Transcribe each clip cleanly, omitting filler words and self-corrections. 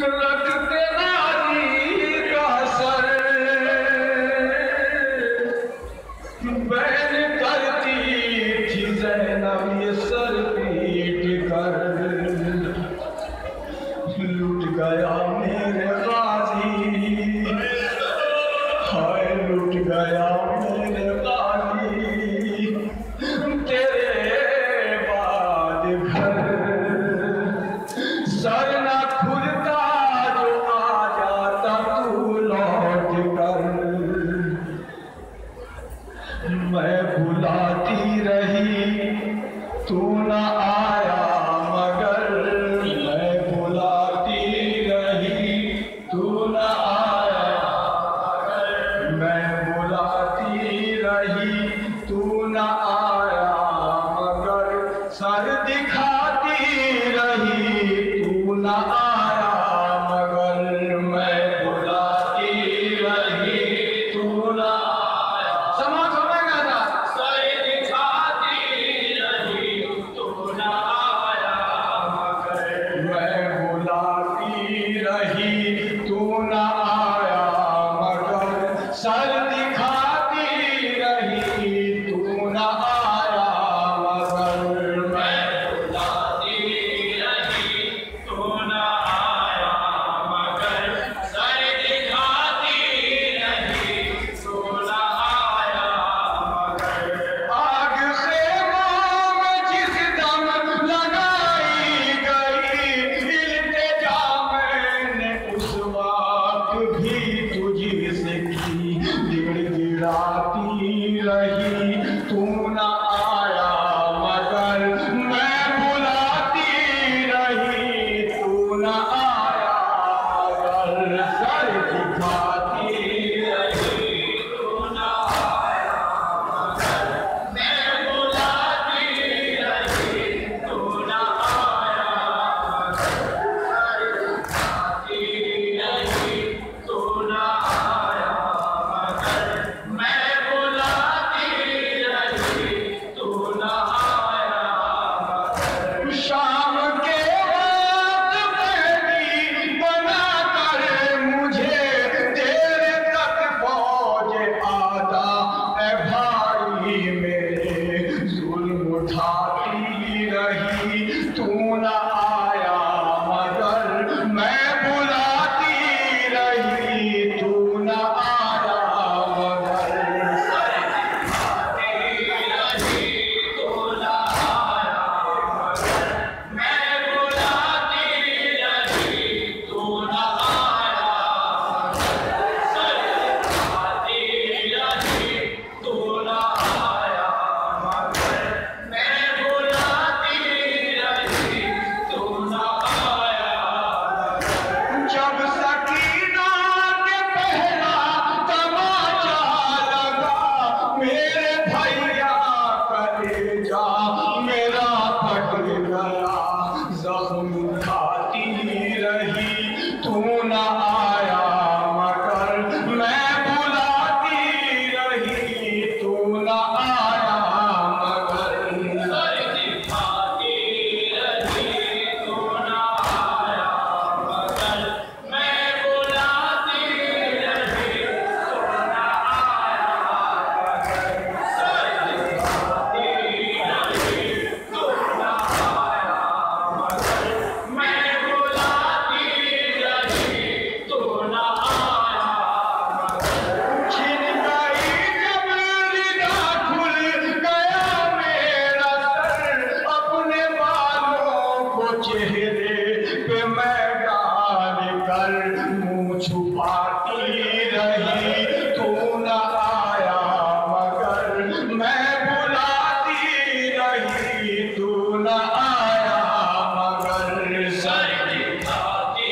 रखते नारी का सर बहन करती थी ज़ैनब ये सर पीट कर। लुट गया मेरे गाजी, हाय लुट गया मेरे गाजी, तेरे बाद घर सर न खुलता जो आ जाता तू लौट कर। मैं बुलाती रही तू न आया मगर, मैं बुलाती रही तू न आया मगर, मैं बुलाती रही तू न आया मगर, सर दिखाती रही तू न आया मगर, मैं बुलाती रही तू न आया। समा समझना था। सर दिखाती रही तू न आया मगर, मैं बुलाती रही तू न आया मगर, सर दिखाती रही तू न आया मगर, मैं बुलाती रही तू न आया मगर, सर दिखाती रही तू न आया मगर। आग खेमों में जिस दम लगाई गई इल्तिजा मैंने उस वक्त भी तुझसे की, गिड़गिड़ाती रही तू न आया मगर, मैं बुलाती रही तू न आया मगर, सर दिखाती रही तू न आया मगर, मैं बुलाती रही तू न आया मगर, सर दिखाती रही तू न आया मगर, मैं बुलाती रही तू न आया मगर। शाम के वक्त मेहंदी बना कर मुझे तेरे तक फौज आता ए भाई मेरे, जुल्म उठाती रही तू न आया मगर, मैं बुलाती रही तू न आया मगर, सर दिखाती रही तू न आया मगर, मैं बुलाती रही तू न आया मगर, सर दिखाती रही तू न आया मगर, मैं बुलाती रही तू न आया मगर। जब सकीना के पहला तमाचा लगा मेरे भैया कलेजा मेरा फट गया, जख्म खाती रही तू न आया मगर, मैं बुलाती रही तू न आया मगर, सर दिखाती रही तू न आया मगर, मैं बुलाती रही तू न आया मगर, सर दिखाती रही तू न आया मगर, मैं बुलाती रही तू न आया मगर। छिन गई जब रिदा खुल गया मेरा सर, अपने बालों को चेहरे पे मैं डाल कर मुँह छुपाती रही तू न आया मगर, मैं बुलाती रही तू न आया मगर, सर दिखाती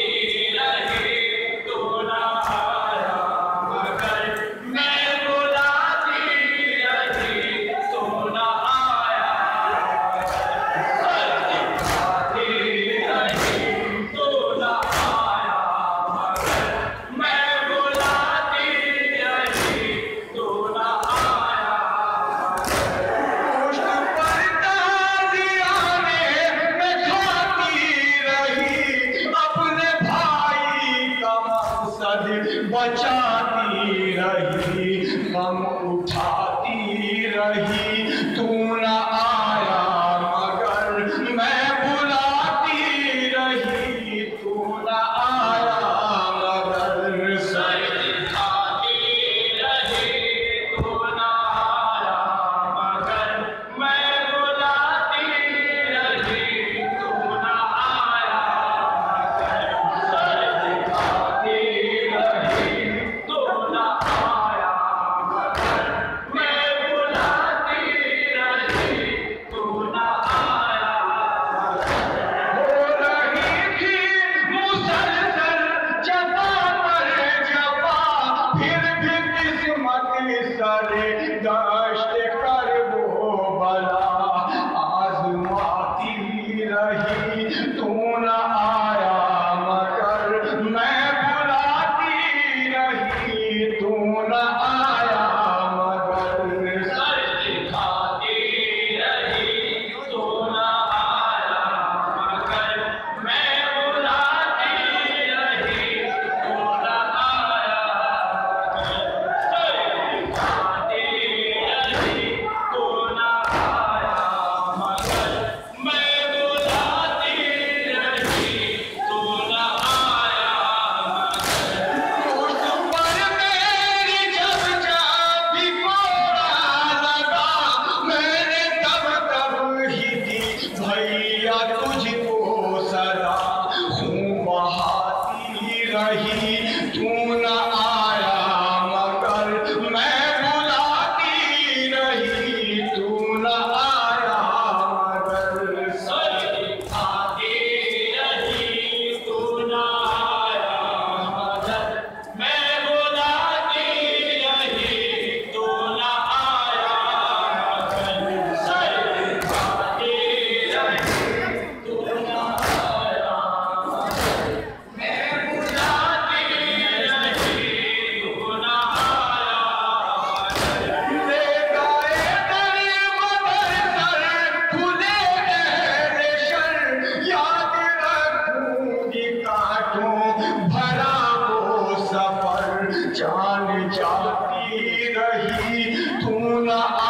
रही तू न आया मगर, मैं बुलाती रही तू न आया मगर, सर दिखाती रही तू न आया मगर, मैं बचाती रही, गम उठाती रही, तू न आया मगर मैं बुलाती रही, तू न आया मगर सर दिखाती रही, तू न आया मगर मैं बुलाती रही, तू न आया मगर सर दिखाती रही, तू न आया मगर मैं बुलाती रही, तू न आया मगर। हो रही थी मुसलसल जफा पर जफा, फिर भी किस्मत सरे दश्त कर वो बला आजमाती रही, तू न आया मगर मैं बुलाती रही, तू न आया मगर सर दिखाती रही, तू न आया मगर मैं बुलाती रही, तू न आया मगर सर दिखाती रही, तू न आया मगर मैं बुलाती रही, तू न आया मगर। उस पर मेरी जब जब भी कोड़ा लगा, मैंने तब ही दी भैया तुझको सदा, खून बहाती रही, तू न आया मगर मैं बुलाती रही, तू न आया मगर सर दिखाती रही, तू न आया मगर मैं बुलाती रही, तू न आया मगर सर दिखाती रही, तू न आया मगर मैं बुलाती रही, तू न आया मगर। ले गए तेरे मगर सर खुले गहरे शर, याद रखूंगी कांटों भरा वो सफर, जान जाती रही, तू न